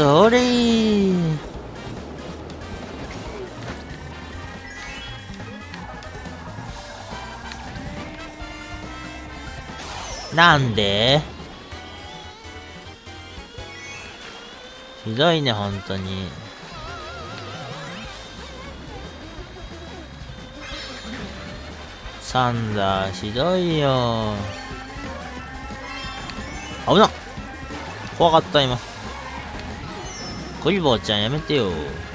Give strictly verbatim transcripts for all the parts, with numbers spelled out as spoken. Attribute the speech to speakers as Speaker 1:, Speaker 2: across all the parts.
Speaker 1: それー。なんで？ひどいね、ほんとに。サンダー、ひどいよ。危なっ。怖かった、今。クリボーちゃんやめてよ。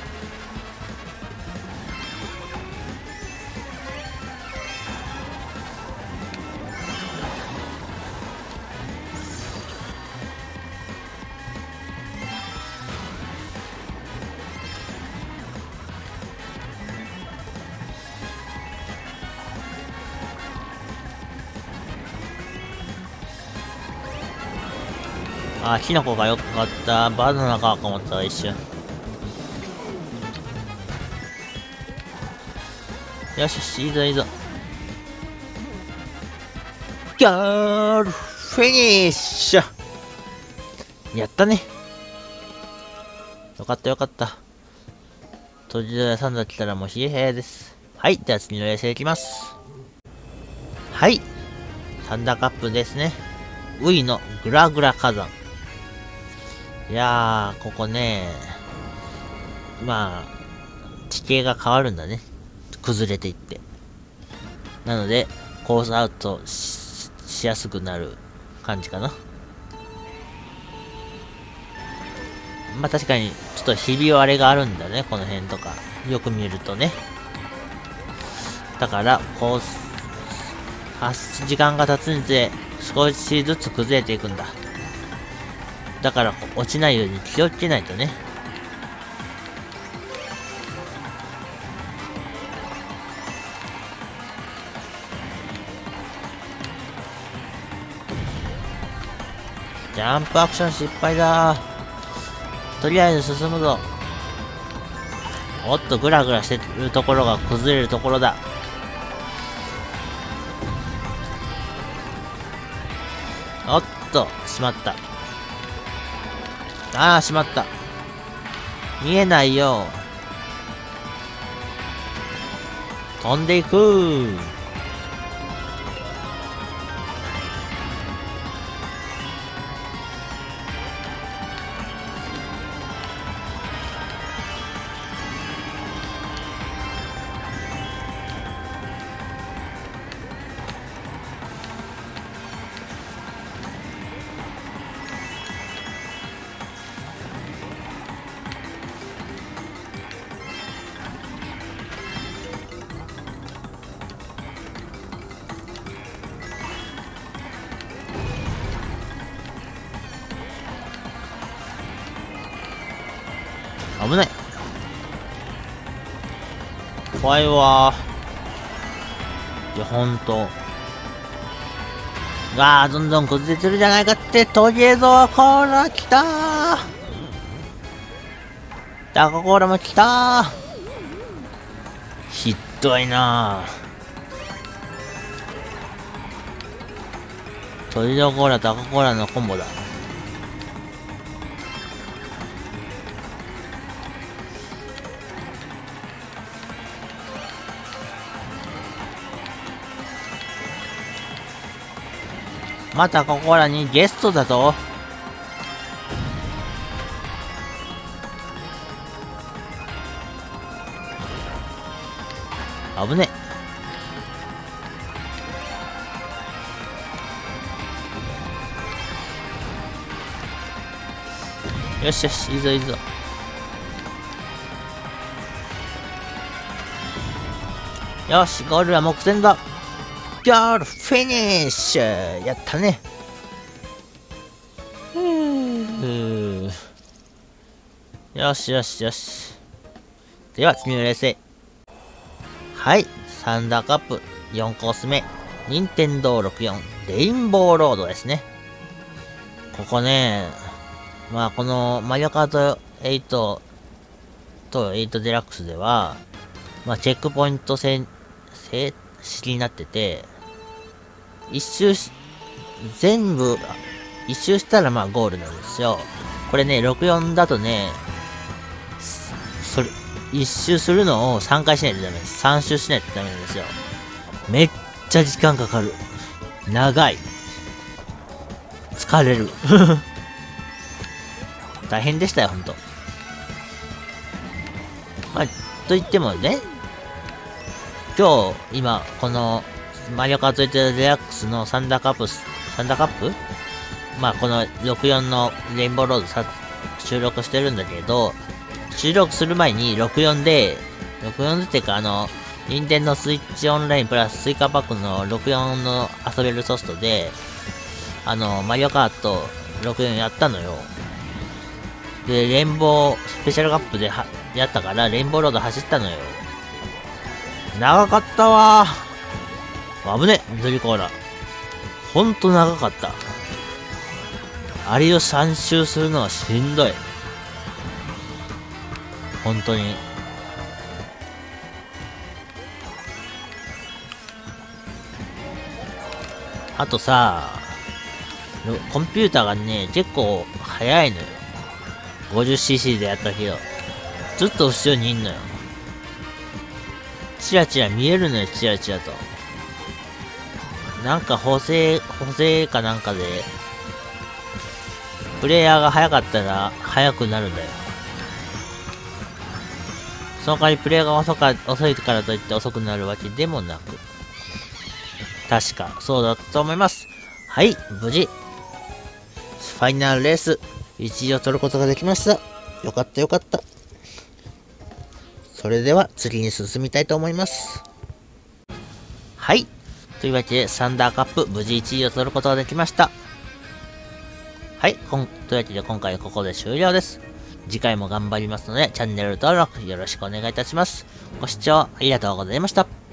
Speaker 1: あ、キノコがよかった。バナナかと思ったら一瞬。よしよし、いいぞいいぞ。ギャールフィニッシュ。やったね。よかったよかった。閉じられさんだ来たらもう冷え冷えです。はい、では次の冷静いきます。はい。サンダーカップですね。ウイのグラグラ火山。いやー、ここね、まあ、地形が変わるんだね。崩れていって。なので、コースアウト し, しやすくなる感じかな。まあ確かに、ちょっとひび割れがあるんだね、この辺とか。よく見るとね。だから、コース、発時間が経つにつれ、少しずつ崩れていくんだ。だから落ちないように気をつけないとね。ジャンプアクション失敗だ。とりあえず進むぞ。おっと、グラグラしてるところが崩れるところだ。おっと、しまった。ああ、しまった。見えないよ。飛んでいく。危ない。怖いわー。いや、ほんと。うわー、どんどん崩れてるじゃないかって、トゲゾーコーラ来たー。タココーラも来たー。ひどいなー。トゲゾーコーラとタココーラのコンボだ。またここらにゲストだぞ。危ねえ。よしよし、いいぞいいぞ。よし、ゴールは目前だ。ゴールフィニッシュ。やったね。ふぅ。よしよしよし。では次のレースへ。はい。サンダーカップよんコース目。任天堂ろくじゅうよんレインボーロードですね。ここね、まあこのマリオカートはちとはちデラックスでは、まあチェックポイント制、制式になってて、一周し、全部、一周したらまあゴールなんですよ。 これね、ろくよんだとね、それ、一周するのをさんかいしないとダメです。さん周しないとダメなんですよ。めっちゃ時間かかる。長い。疲れる。大変でしたよ、ほんと。まあ、と言ってもね、今日、今、この、マリオカートエイトデラックスのサンダーカップ、サンダーカップまあ、このろくよんのレインボーロードさ収録してるんだけど、収録する前にろくよんで、ろくよんでっていうか、あの、任天堂スイッチオンラインプラススイカパックのろくよんの遊べるソフトで、あの、マリオカートろくよんやったのよ。で、レインボースペシャルカップではやったから、レインボーロード走ったのよ。長かったわー。危ね、緑コーラ。ほんと長かった。あれをさん周するのはしんどい。本当に。あとさ、コンピューターがね、結構速いのよ。ごじゅうシーシー でやったけど、ずっと後ろにいんのよ。チラチラ見えるのよ、チラチラと。なんか補正、補正かなんかで、プレイヤーが速かったら速くなるんだよ。その代わりプレイヤーが遅か、遅いからといって遅くなるわけでもなく。確か、そうだと思います。はい、無事、ファイナルレース、いちいを取ることができました。よかったよかった。それでは次に進みたいと思います。はい。というわけで、サンダーカップ、無事いちいを取ることができました。はい。こんというわけで、今回はここで終了です。次回も頑張りますので、チャンネル登録よろしくお願いいたします。ご視聴ありがとうございました。